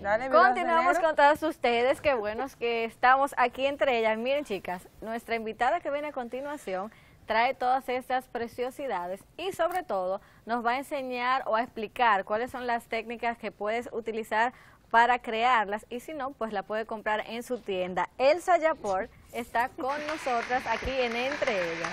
Dale, Viudas de Continuamos Enero. con todos ustedes, qué buenos que estamos aquí entre ellas. Miren, chicas, nuestra invitada que viene a continuación trae todas estas preciosidades y sobre todo nos va a enseñar o a explicar cuáles son las técnicas que puedes utilizar para crearlas y si no, pues la puede comprar en su tienda. Elsa Yapor está con nosotras aquí en Entre Ellas.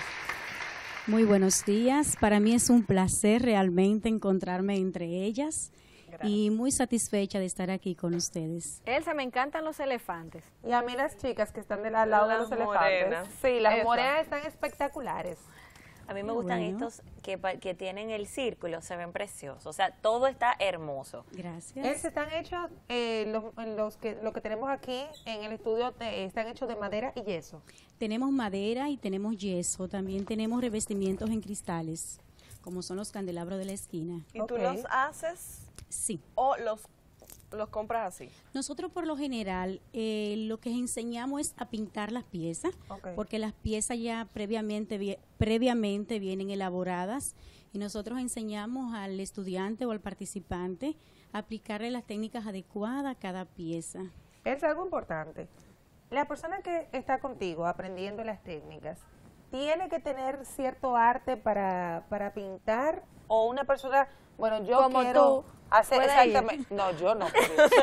Muy buenos días, para mí es un placer realmente encontrarme entre ellas. Gracias. Y muy satisfecha de estar aquí con ustedes. Elsa, me encantan los elefantes. Y a mí las chicas que están al lado de Las los elefantes. morenas. Sí, las Esa. morenas están espectaculares. A mí me gustan Bueno. estos que tienen el círculo, se ven preciosos. O sea, todo está hermoso. Gracias. Están hechos, lo que tenemos aquí en el estudio están hechos de madera y yeso. Tenemos madera y tenemos yeso, también tenemos revestimientos en cristales, como son los candelabros de la esquina. ¿Y tú Ok. los haces Sí. o los compras así? Nosotros por lo general lo que enseñamos es a pintar las piezas, Ok. porque las piezas ya previamente vienen elaboradas y nosotros enseñamos al estudiante o al participante a aplicarle las técnicas adecuadas a cada pieza. Es algo importante. La persona que está contigo aprendiendo las técnicas, ¿tiene que tener cierto arte para pintar? O una persona, bueno, yo Como quiero tú, hacer puede exactamente. No, yo no.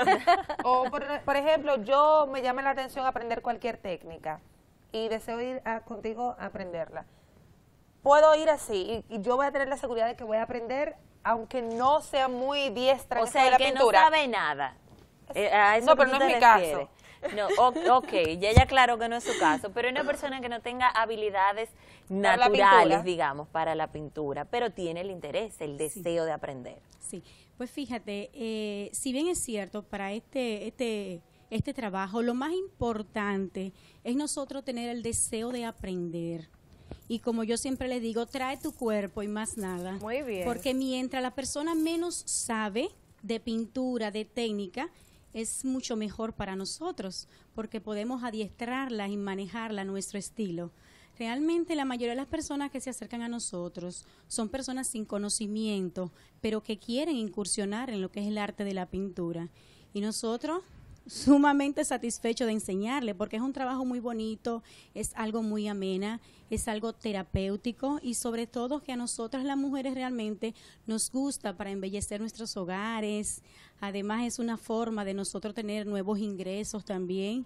O por ejemplo, yo me llama la atención aprender cualquier técnica y deseo ir contigo a aprenderla. Puedo ir así y yo voy a tener la seguridad de que voy a aprender, aunque no sea muy diestra O en esto sea, de el la que pintura. no sabe nada. A eso No, que pero tú no es te mi caso. refieres. No, ok, ya ella aclaró que no es su caso, pero una persona que no tenga habilidades la naturales, pintura. digamos, para la pintura, pero tiene el interés, el deseo de aprender. Sí, pues fíjate, si bien es cierto, para este trabajo, lo más importante es nosotros tener el deseo de aprender. Y como yo siempre le digo, trae tu cuerpo y más nada. Muy bien. Porque mientras la persona menos sabe de pintura, de técnica, es mucho mejor para nosotros, porque podemos adiestrarla y manejarla a nuestro estilo. Realmente la mayoría de las personas que se acercan a nosotros son personas sin conocimiento, pero que quieren incursionar en lo que es el arte de la pintura. Y nosotros sumamente satisfechos de enseñarle, porque es un trabajo muy bonito, es algo muy amena, es algo terapéutico y sobre todo que a nosotras las mujeres realmente nos gusta para embellecer nuestros hogares. Además es una forma de nosotros tener nuevos ingresos también.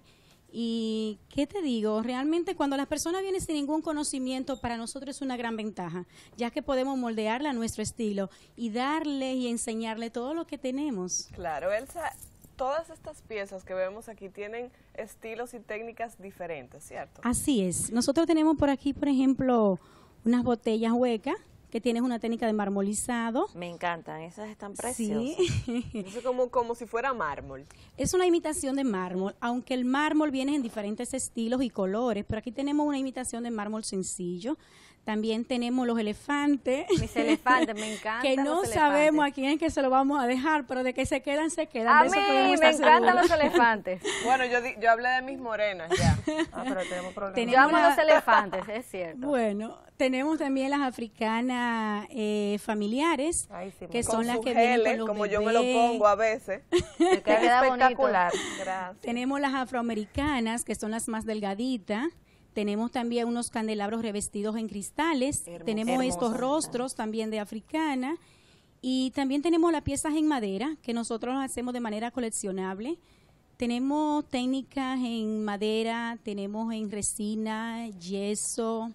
Y, ¿qué te digo? Realmente cuando las personas vienen sin ningún conocimiento, para nosotros es una gran ventaja, ya que podemos moldearla a nuestro estilo y darle y enseñarle todo lo que tenemos. Claro, Elsa, todas estas piezas que vemos aquí tienen estilos y técnicas diferentes, ¿cierto? Así es. Nosotros tenemos por aquí, por ejemplo, unas botellas huecas que tienen una técnica de marmolizado. Me encantan, esas están preciosas. Sí. Es como si fuera mármol. Es una imitación de mármol, aunque el mármol viene en diferentes estilos y colores, pero aquí tenemos una imitación de mármol sencillo. También tenemos los elefantes. Mis elefantes, me encantan que no los sabemos elefantes. a quién es que se lo vamos a dejar, pero de que se quedan, se quedan. A De mí eso podemos me estar encantan seguros. los elefantes. Bueno, yo hablé de mis morenas ya. Pero tenemos problemas. Tenemos Yo amo una- los elefantes, es cierto. Bueno, tenemos también las africanas familiares, Ay, sí, que con son las sus que vienen geles, con los como yo me lo bebés. pongo a veces. Te queda queda bonito. espectacular. Gracias. Tenemos las afroamericanas, que son las más delgaditas. Tenemos también unos candelabros revestidos en cristales. Hermoso. Tenemos estos Hermoso. rostros también de africana. Y también tenemos las piezas en madera, que nosotros las hacemos de manera coleccionable. Tenemos técnicas en madera, tenemos en resina, yeso.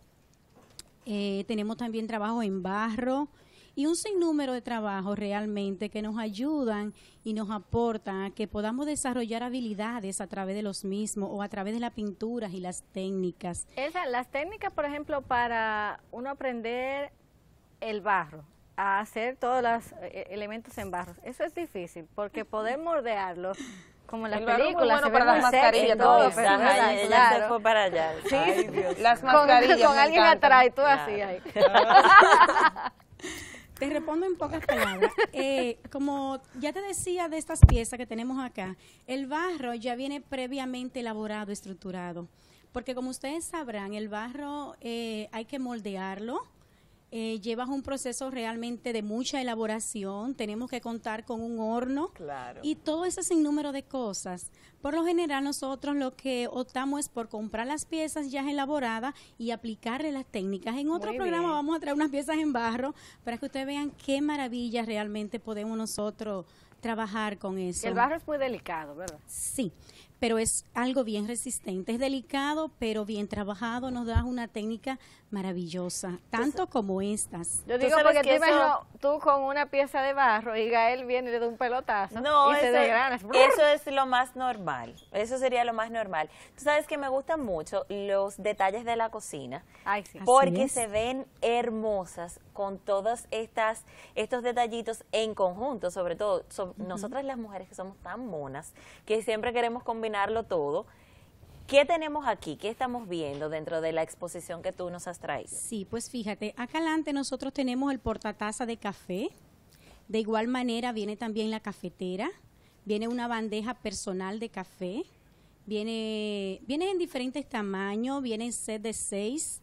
Tenemos también trabajo en barro. Y un sinnúmero de trabajos realmente que nos ayudan y nos aportan a que podamos desarrollar habilidades a través de los mismos o a través de las pinturas y las técnicas. Elsa, las técnicas, por ejemplo, para uno aprender el barro, a hacer todos los elementos en barro, eso es difícil, porque poder moldearlo, como en las El barro es muy películas, bueno se para ve las muy sexy y mascarillas todo, también. pero Ajá, ¿verdad? ella se Claro. fue para allá. Ay, Dios. Las Con mascarillas alguien me encantan. atrás y tú Claro. así ahí. Te respondo en pocas palabras. Como ya te decía de estas piezas que tenemos acá, el barro ya viene previamente elaborado, estructurado. Porque como ustedes sabrán, el barro hay que moldearlo, llevas un proceso realmente de mucha elaboración, tenemos que contar con un horno Claro. y todo ese sinnúmero de cosas. Por lo general nosotros lo que optamos es por comprar las piezas ya elaboradas y aplicarle las técnicas. En otro Muy programa bien. vamos a traer unas piezas en barro para que ustedes vean qué maravilla realmente podemos nosotros trabajar con eso. Y el barro es muy delicado, ¿verdad? Sí, pero es algo bien resistente, es delicado, pero bien trabajado, nos da una técnica maravillosa, tanto como estas. Yo Tú digo sabes porque que tú, eso- imagino, tú con una pieza de barro y Gael viene y le da un pelotazo No, y se eso, desgrana. eso es lo más normal. Eso sería lo más normal. Tú sabes que me gustan mucho los detalles de la cocina. Ay, sí. Así Porque es. se ven hermosas con todos estos detallitos en conjunto, sobre todo nosotras las mujeres que somos tan monas, que siempre queremos combinarlo todo. ¿Qué tenemos aquí? ¿Qué estamos viendo dentro de la exposición que tú nos has traído? Sí, pues fíjate, acá adelante nosotros tenemos el portataza de café, de igual manera viene también la cafetera, viene una bandeja personal de café, viene en diferentes tamaños, viene en set de seis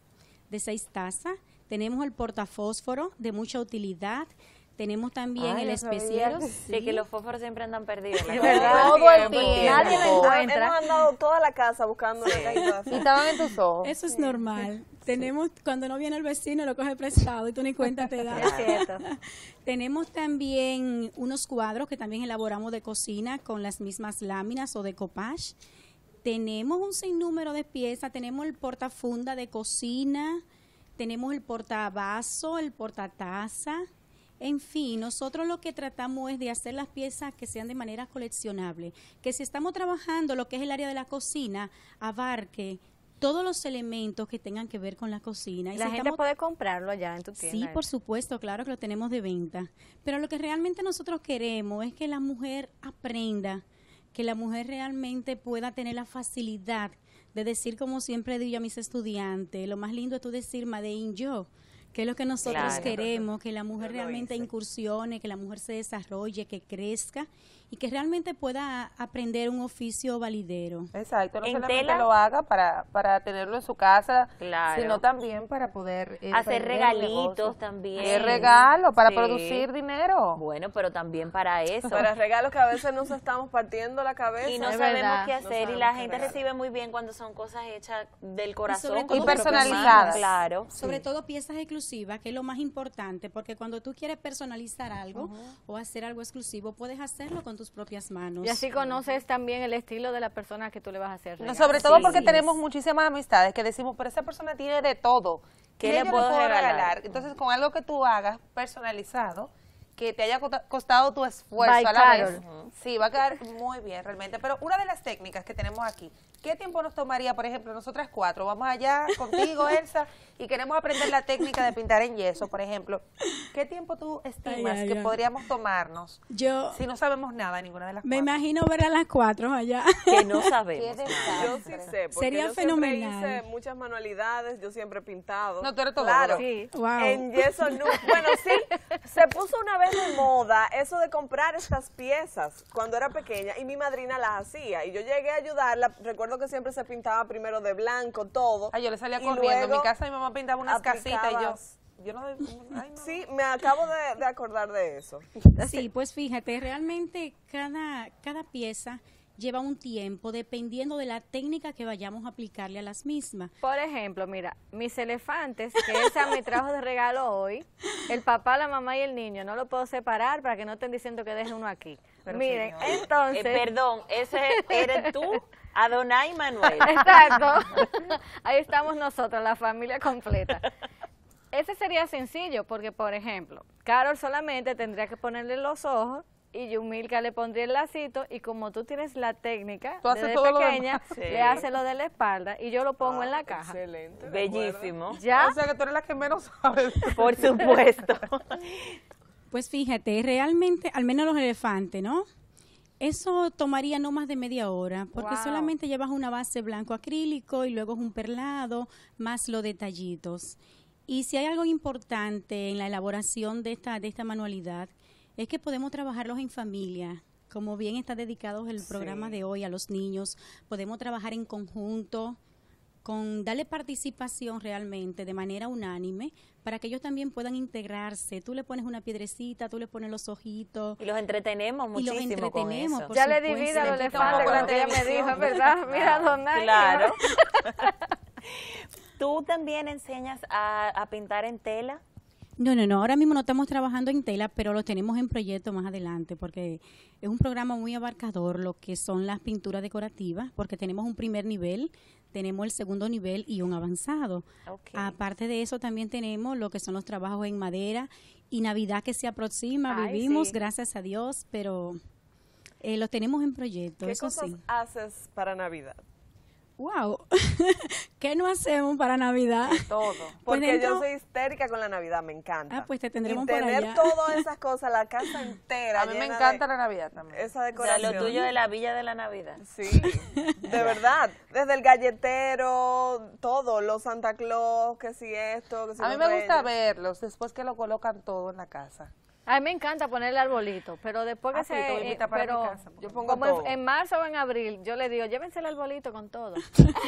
tazas, tenemos el portafósforo de mucha utilidad, tenemos también Ay, el no sabía especiero. que- Sí, que los fósforos siempre andan perdidos. en la Es casa. verdad. Todo el Tiempo, tiempo. Nadie lo encuentra. Hemos andado toda la casa buscando una cajita así. Y estaban en tus ojos. Eso es normal. Tenemos, cuando no viene el vecino, lo coge prestado y tú ni cuenta te das. Es cierto. Tenemos también unos cuadros que también elaboramos de cocina con las mismas láminas o de copage. Tenemos un sinnúmero de piezas, tenemos el portafunda de cocina, tenemos el portavaso, el portataza. En fin, nosotros lo que tratamos es de hacer las piezas que sean de manera coleccionable, que si estamos trabajando lo que es el área de la cocina, abarque todos los elementos que tengan que ver con la cocina. Y La si gente estamos- puede comprarlo allá en tu Sí, tienda. por supuesto, claro que lo tenemos de venta. Pero lo que realmente nosotros queremos es que la mujer aprenda, que la mujer realmente pueda tener la facilidad de decir, como siempre digo yo a mis estudiantes, lo más lindo es tú decir Made in yo, que es lo que nosotros Claro. queremos, que la mujer Yo lo realmente hice. incursione, que la mujer se desarrolle, que crezca y que realmente pueda aprender un oficio validero. Exacto, no En solamente tela- lo haga para tenerlo en su casa, Claro. sino también para poder Hacer emprender un regalitos negocio. también. De regalo, para Sí. producir dinero. Bueno, pero también para eso. Para regalos que a veces nos estamos partiendo la cabeza. Y no Es sabemos verdad. qué No hacer y sabemos la qué gente regalar. recibe muy bien cuando son cosas hechas del corazón. sobre con todo tus propias personalizadas. manos, Claro. Sobre todo piezas exclusivas, que es lo más importante, porque cuando tú quieres personalizar algo o hacer algo exclusivo, puedes hacerlo con tus propias manos. Y así conoces también el estilo de la persona que tú le vas a hacer. No, regalo. sobre todo Sí. porque Así tenemos es. muchísimas amistades que decimos, pero esa persona tiene de todo. ¿Qué ¿Qué le yo puedo regalar? Entonces, con algo que tú hagas personalizado, que te haya costado tu esfuerzo By a la Carol. vez, sí, va a quedar muy bien realmente. Pero una de las técnicas que tenemos aquí, ¿qué tiempo nos tomaría, por ejemplo, nosotras cuatro? Vamos allá contigo, Elsa, y queremos aprender la técnica de pintar en yeso, por ejemplo. ¿Qué tiempo tú estimas Ay, ay, que ay. podríamos tomarnos Yo si no sabemos nada de ninguna de las me cuatro? imagino ver a las 4 allá. Que no Qué sabemos. desastre. Yo sí sé, porque Sería yo fenomenal. siempre hice muchas manualidades, yo siempre he pintado. No, tú eres todo, Claro, Sí. Wow. en yeso no. Bueno, sí, se puso una vez de moda eso de comprar estas piezas cuando era pequeña y mi madrina las hacía y yo llegué a ayudarla. Recuerdo que siempre se pintaba primero de blanco todo. Ay, yo le salía y corriendo. En mi luego casa mi mamá pintaba unas casitas y aplicabas- yo no, ay, no. Sí, me acabo de acordar de eso. Sí, pues fíjate, realmente cada pieza lleva un tiempo dependiendo de la técnica que vayamos a aplicarle a las mismas. Por ejemplo, mira, mis elefantes, que esa me trajo de regalo hoy, el papá, la mamá y el niño, no lo puedo separar para que no estén diciendo que deje uno aquí. Pero Miren, señora. entonces... Perdón, ese eres tú, Adonai Manuel. Exacto. Ahí estamos nosotros, la familia completa. Ese sería sencillo, porque, por ejemplo, Carol solamente tendría que ponerle los ojos y Yumilka le pondría el lacito y como tú tienes la técnica Tú haces desde todo lo pequeña, demás. Sí. le hace lo de la espalda y yo lo pongo en la caja. Excelente. de acuerdo. Bellísimo. ¿Ya? O sea que tú eres la que menos sabes. Por supuesto. Pues fíjate, realmente, al menos los elefantes, ¿no? Eso tomaría no más de media hora, porque Wow. solamente llevas una base blanco acrílico y luego es un perlado, más los detallitos. Y si hay algo importante en la elaboración de esta manualidad, es que podemos trabajarlos en familia. Como bien está dedicado el programa de hoy a los niños, podemos trabajar en conjunto, con darle participación realmente de manera unánime para que ellos también puedan integrarse. Tú le pones una piedrecita, tú le pones los ojitos. Y los entretenemos Y los muchísimo con entretenemos, eso. por Ya le di supuesto. vida a los Le quita un elefantes poco con la lo que ella me televisión. dijo, ¿verdad? Mira, Donay. Claro. ¿Tú también enseñas a pintar en tela? No, ahora mismo no estamos trabajando en tela, pero lo tenemos en proyecto más adelante, porque es un programa muy abarcador, lo que son las pinturas decorativas, porque tenemos un primer nivel, tenemos el segundo nivel y un avanzado. Ok. Aparte de eso, también tenemos lo que son los trabajos en madera y Navidad que se aproxima, Ay, vivimos, sí. gracias a Dios, pero los tenemos en proyecto, ¿Qué eso cosas sí. haces para Navidad? ¡Wow! ¿Qué no hacemos para Navidad? Todo. Pues Porque yo dentro- soy histérica con la Navidad, me encanta. Ah, pues te tendremos y por tener allá. todas esas cosas, la casa entera. A mí me llena encanta de la Navidad también. esa O sea, decoración. lo tuyo de la Villa de la Navidad. Sí, de verdad. Desde el galletero, todo, los Santa Claus, que si esto, que si A mí los me gusta Reyes. verlos después que lo colocan todo en la casa. A mí me encanta ponerle arbolito, pero después que Ah, sí, te voy a invitar para mi pero casa. Yo pongo como todo. en marzo o en abril, yo le digo, llévense el arbolito con todo.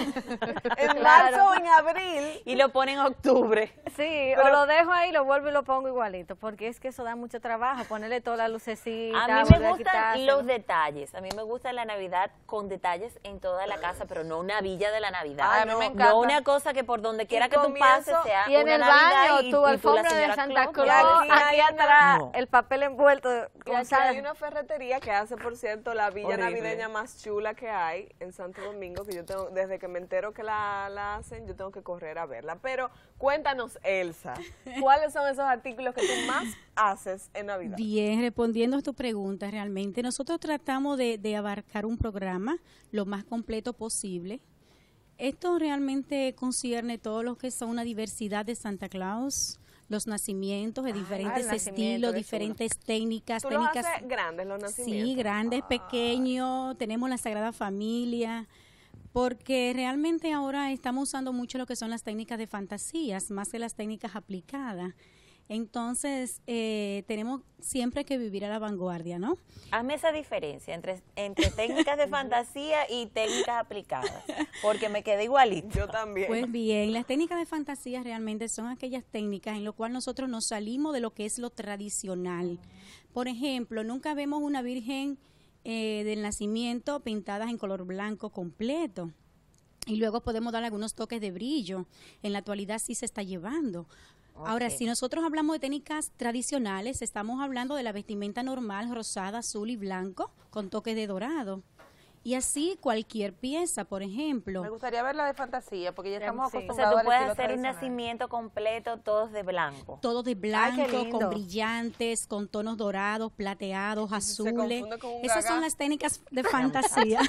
En marzo o en abril. Y lo ponen en octubre. Sí, o lo dejo ahí, lo vuelvo y lo pongo igualito, porque es que eso da mucho trabajo, ponerle toda la lucecita, A mí volver me gustan quitárselo. los detalles. A mí me gusta la Navidad con detalles en toda la casa, pero no una villa de la Navidad. Ay, a mí me encanta. No una cosa que por donde quiera que tú comienzo- pases sea Y en una el Navidad baño, y tu tú la alfombra de señora Santa Claus, Y aquí aquí hay una- atrás, No. el papel envuelto Y con aquí sal. hay una ferretería que hace, por cierto, la villa Horrible. navideña más chula que hay en Santo Domingo, que yo tengo, desde que me entero que la hacen, yo tengo que correr a verla. Pero cuéntanos, Elsa, ¿cuáles son esos artículos que tú más haces en Navidad? Bien, respondiendo a tu pregunta, realmente nosotros tratamos de abarcar un programa lo más completo posible. Esto realmente concierne todo lo que son una diversidad de Santa Claus, los nacimientos de diferentes el nacimiento, estilos, qué diferentes técnicas. ¿Tú los técnicas haces grandes, los nacimientos? Sí, grandes, pequeños, tenemos la Sagrada Familia, porque realmente ahora estamos usando mucho lo que son las técnicas de fantasías, más que las técnicas aplicadas. Entonces, tenemos siempre que vivir a la vanguardia, ¿no? Hazme esa diferencia entre técnicas de fantasía y técnicas aplicadas, porque me quedé igualito. Yo también. Pues bien, las técnicas de fantasía realmente son aquellas técnicas en las cuales nosotros nos salimos de lo que es lo tradicional. Por ejemplo, nunca vemos una virgen del nacimiento pintadas en color blanco completo. Y luego podemos dar algunos toques de brillo. En la actualidad sí se está llevando. Ahora, Ok. si nosotros hablamos de técnicas tradicionales, estamos hablando de la vestimenta normal, rosada, azul y blanco, con toques de dorado. Y así cualquier pieza, por ejemplo. Me gustaría ver la de fantasía, porque ya estamos Sí. O sea, acostumbrados tú al puedes estilo hacer un tradicional. nacimiento completo todos de blanco. Todo de blanco, lindo. con brillantes, con tonos dorados, plateados, azules. confunde con un Esas gaga. son las técnicas de fantasía.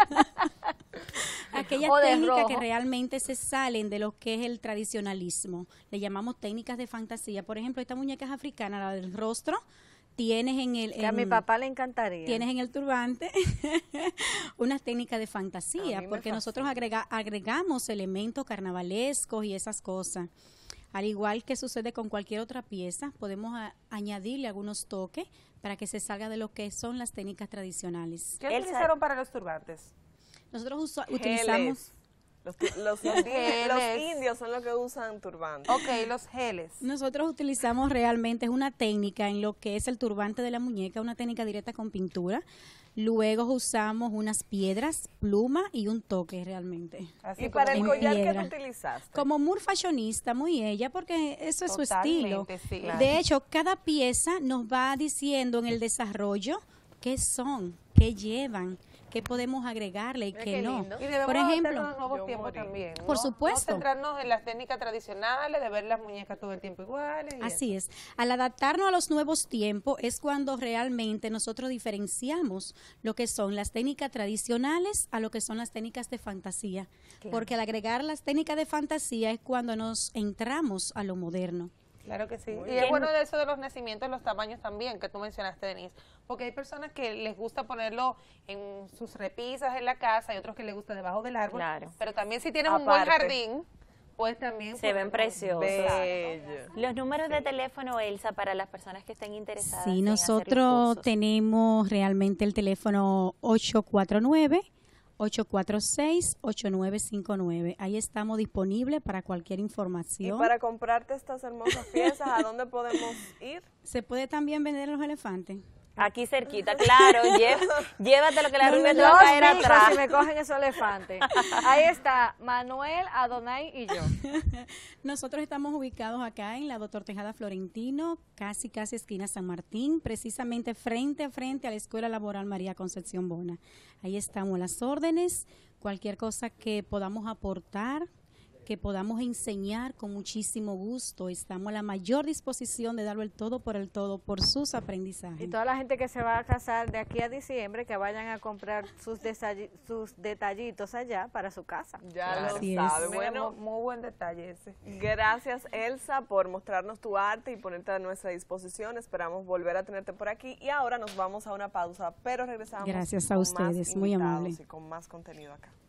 Aquellas O de técnicas rojo. que realmente se salen de lo que es el tradicionalismo. Le llamamos técnicas de fantasía. Por ejemplo, esta muñeca es africana, la del rostro. Tienes en el... Que a mi en- papá le encantaría. Tienes en el turbante unas técnicas de A fantasía, mí me porque nosotros agregamos elementos carnavalescos y esas cosas. Al igual que sucede con cualquier otra pieza, podemos añadirle algunos toques para que se salga de lo que son las técnicas tradicionales. ¿Qué Elsa- utilizaron para los turbantes? Nosotros Geles. utilizamos... Los geles. indios son los que usan turbantes. Ok, los geles. Nosotros utilizamos realmente una técnica en lo que es el turbante de la muñeca, una técnica directa con pintura. Luego usamos unas piedras, pluma y un toque realmente. Así Y para el como en collar que piedra. tú utilizaste. Como muy fashionista, muy ella, porque eso es su estilo. Totalmente, sí. De hecho, cada pieza nos va diciendo en el desarrollo qué son, qué llevan, qué podemos agregarle y Mira qué qué no. lindo. Y debemos Por adaptarnos ejemplo, a los nuevos Yo tiempos morí. también. Por ¿no? supuesto. No centrarnos en las técnicas tradicionales de ver las muñecas todo el tiempo iguales. y Así es. Al adaptarnos a los nuevos tiempos es cuando realmente nosotros diferenciamos lo que son las técnicas tradicionales a lo que son las técnicas de fantasía. Porque al agregar las técnicas de fantasía es cuando nos entramos a lo moderno. Claro que sí. Y bien. es bueno de eso de los nacimientos, los tamaños también, que tú mencionaste, Denise. Porque hay personas que les gusta ponerlo en sus repisas en la casa y otros que les gusta debajo del árbol. Claro. Pero también si tienes un buen Aparte. jardín, pues también... Se ven preciosos. Bello. Los números de teléfono, Elsa, para las personas que estén interesadas. Sí, en hacer los nosotros cursos. tenemos realmente el teléfono 846-8959. Ahí estamos disponibles para cualquier Y información. para comprarte estas hermosas piezas, ¿a dónde podemos ir? Se puede también vender en Los Elefantes. Aquí cerquita, claro, llévate lo que la rubia te Los va a caer picos atrás. si me cogen esos elefantes. Ahí está Manuel, Adonai y yo. Nosotros estamos ubicados acá en la Doctor Tejada Florentino, casi esquina San Martín, precisamente frente a frente a la Escuela Laboral María Concepción Bona. Ahí estamos a las órdenes, cualquier cosa que podamos aportar, que podamos enseñar con muchísimo gusto. Estamos a la mayor disposición de darlo el todo por sus aprendizajes. Y toda la gente que se va a casar de aquí a diciembre, que vayan a comprar sus detallitos allá para su casa. Ya Así lo es. sabe. Mira, Bueno, muy buen detalle ese. gracias Elsa por mostrarnos tu arte y ponerte a nuestra disposición. Esperamos volver a tenerte por aquí. Y ahora nos vamos a una pausa, pero regresamos Gracias a con más ustedes, muy invitados amable. y con más contenido acá.